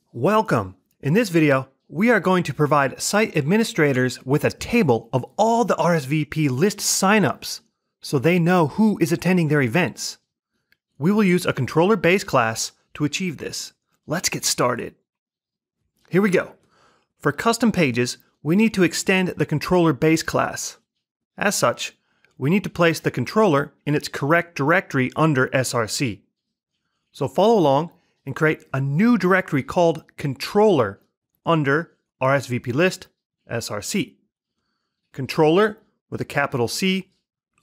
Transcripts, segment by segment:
Welcome! In this video, we are going to provide site administrators with a table of all the RSVP list signups so they know who is attending their events. We will use a ControllerBase class to achieve this. Let's get started. Here we go. For custom pages, we need to extend the ControllerBase class. As such, we need to place the controller in its correct directory under SRC. So follow along and create a new directory called controller under RSVP List SRC. Controller with a capital C,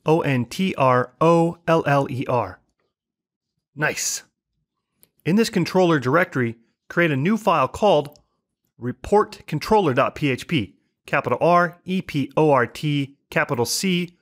Controller. Nice. In this controller directory, create a new file called reportcontroller.php, capital R, EPORT, capital C,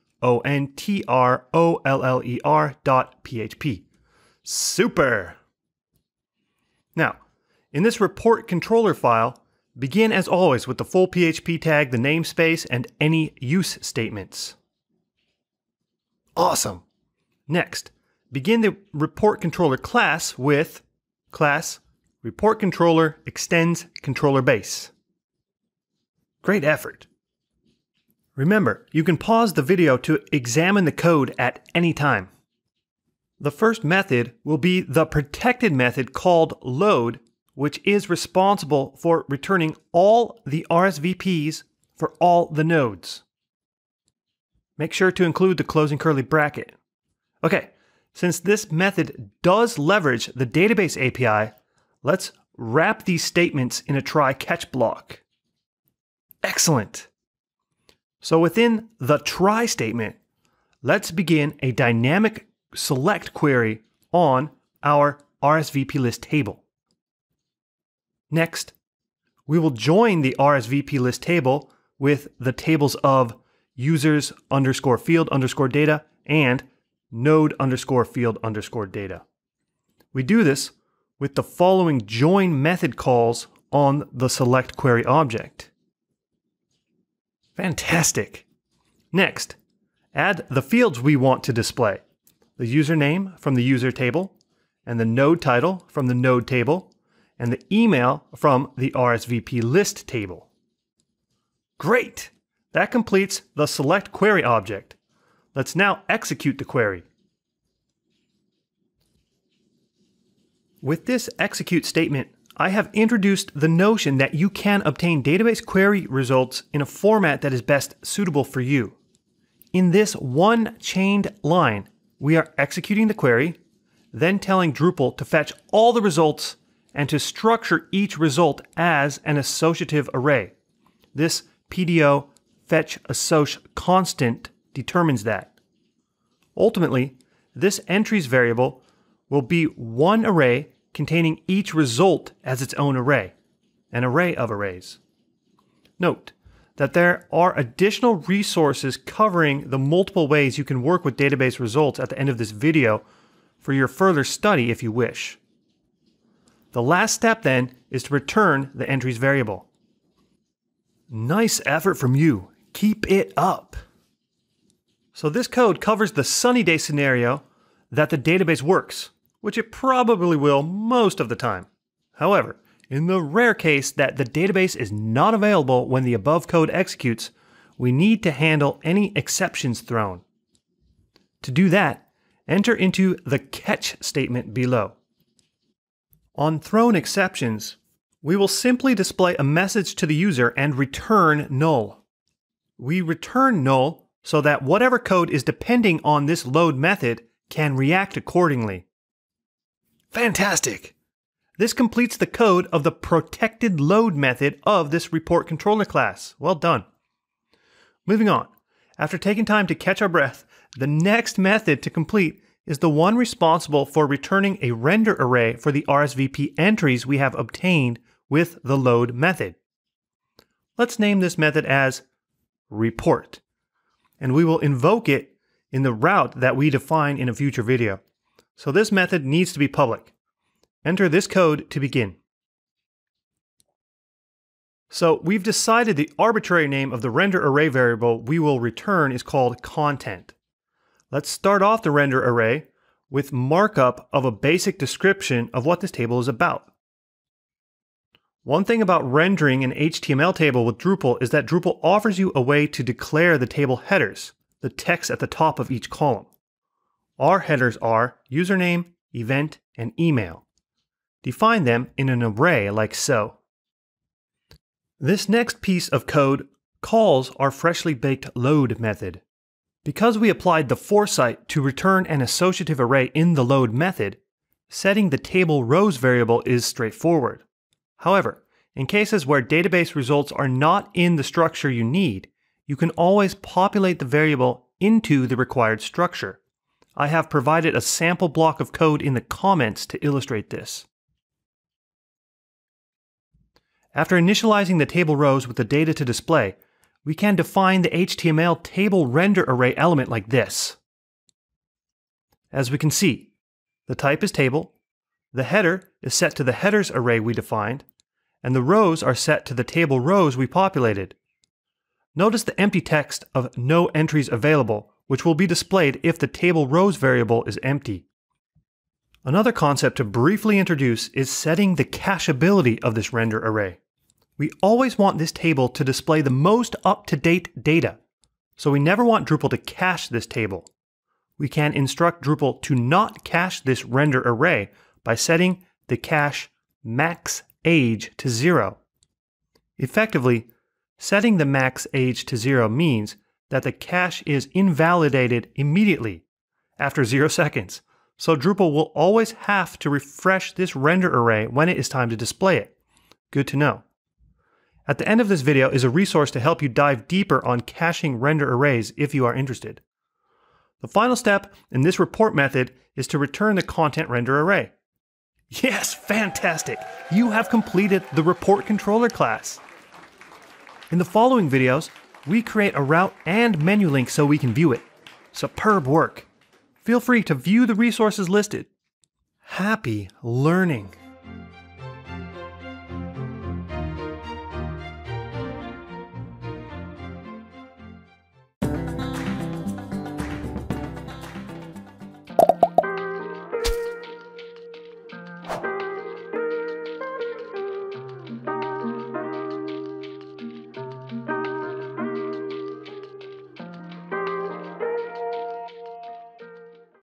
CONTROLLER.php. Super! Now, in this report controller file, begin as always with the full PHP tag, the namespace, and any use statements. Awesome! Next, begin the report controller class with class report controller extends ControllerBase. Great effort! Remember, you can pause the video to examine the code at any time. The first method will be the protected method called load, which is responsible for returning all the RSVPs for all the nodes. Make sure to include the closing curly bracket. Okay, since this method does leverage the database API, let's wrap these statements in a try-catch block. Excellent! So within the try statement, let's begin a dynamic select query on our RSVP list table. Next, we will join the RSVP list table with the tables of users underscore field underscore data and node underscore field underscore data. We do this with the following join method calls on the select query object. Fantastic! Next, add the fields we want to display. The username from the user table, and the node title from the node table, and the email from the RSVP list table. Great! That completes the select query object. Let's now execute the query. With this execute statement, I have introduced the notion that you can obtain database query results in a format that is best suitable for you. In this one chained line, we are executing the query, then telling Drupal to fetch all the results and to structure each result as an associative array. This PDO fetch assoc constant determines that. Ultimately, this entries variable will be one array containing each result as its own array, an array of arrays. Note that there are additional resources covering the multiple ways you can work with database results at the end of this video for your further study if you wish. The last step then is to return the entries variable. Nice effort from you. Keep it up. So this code covers the sunny day scenario that the database works, which it probably will most of the time. However, in the rare case that the database is not available when the above code executes, we need to handle any exceptions thrown. To do that, enter into the catch statement below. On thrown exceptions, we will simply display a message to the user and return null. We return null so that whatever code is depending on this load method can react accordingly. Fantastic! This completes the code of the protected load method of this report controller class. Well done. Moving on. After taking time to catch our breath, the next method to complete is the one responsible for returning a render array for the RSVP entries we have obtained with the load method. Let's name this method as report, and we will invoke it in the route that we define in a future video. So this method needs to be public. Enter this code to begin. So we've decided the arbitrary name of the render array variable we will return is called content. Let's start off the render array with markup of a basic description of what this table is about. One thing about rendering an HTML table with Drupal is that Drupal offers you a way to declare the table headers, the text at the top of each column. Our headers are username, event, and email. Define them in an array like so. This next piece of code calls our freshly baked load method. Because we applied the foresight to return an associative array in the load method, setting the table rows variable is straightforward. However, in cases where database results are not in the structure you need, you can always populate the variable into the required structure. I have provided a sample block of code in the comments to illustrate this. After initializing the table rows with the data to display, we can define the HTML table render array element like this. As we can see, the type is table, the header is set to the headers array we defined, and the rows are set to the table rows we populated. Notice the empty text of no entries available, which will be displayed if the table rows variable is empty. Another concept to briefly introduce is setting the cacheability of this render array. We always want this table to display the most up-to-date data, so we never want Drupal to cache this table. We can instruct Drupal to not cache this render array by setting the cache max age to 0. Effectively, setting the max age to 0 means that the cache is invalidated immediately after 0 seconds, so Drupal will always have to refresh this render array when it is time to display it. Good to know. At the end of this video is a resource to help you dive deeper on caching render arrays if you are interested. The final step in this report method is to return the content render array. Yes, fantastic! You have completed the report controller class. In the following videos, we create a route and menu link so we can view it. Superb work! Feel free to view the resources listed. Happy learning!